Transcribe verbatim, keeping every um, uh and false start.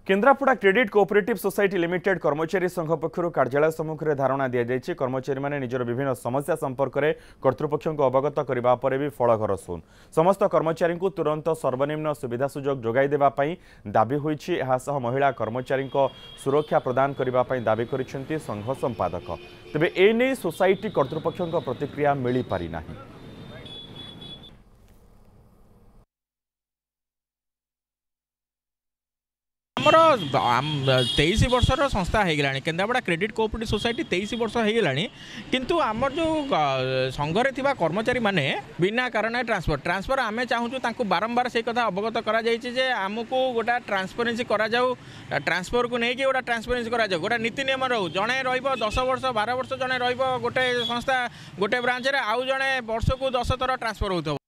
Kendrapara credit cooperative society limited कर्मचारी संघ पक्षर कार्यालय सम्मुखें धारणा दि जाएगी। कर्मचारी माने निजर विभिन्न समस्या संपर्क में कर्तृपक्ष को अवगत करने पर भी फल घर सुन समस्त कर्मचारी को तुरंत सर्वनिम्न सुविधा सुजोग जोगाई देवाई दाबी होईछि। महिला कर्मचारी सुरक्षा प्रदान करने दाबी करिसेंति संघ संपादक। तेबे एने सोसाइटी कर्तृपक्ष प्रतिक्रिया मिल पारि नाही। आमर तेईस वर्षर संस्था हो गला केन्द्रापड़ा क्रेडिट कोऑपरेटिव सोसाइटी तेईस वर्ष हो गला किंतु आमर जो संघरे थिबा कर्मचारी माने बिना कारण ट्रांसफर ट्रांसफर आमे चाहूँ बारंबार से कथा अवगत करा जे आमको गोटा ट्रांसपेरेन्सी करा जाऊ ट्रांसफर को लेकिन गोटा ट्रांसपेरेन्सी करा जाऊ गोटा नीति नियम रहू जड़े रस वर्ष बारह वर्ष जड़े रोटे संस्था गोटे ब्रांच आउ जड़े वर्ष को दस थर ट्रांसफर हो।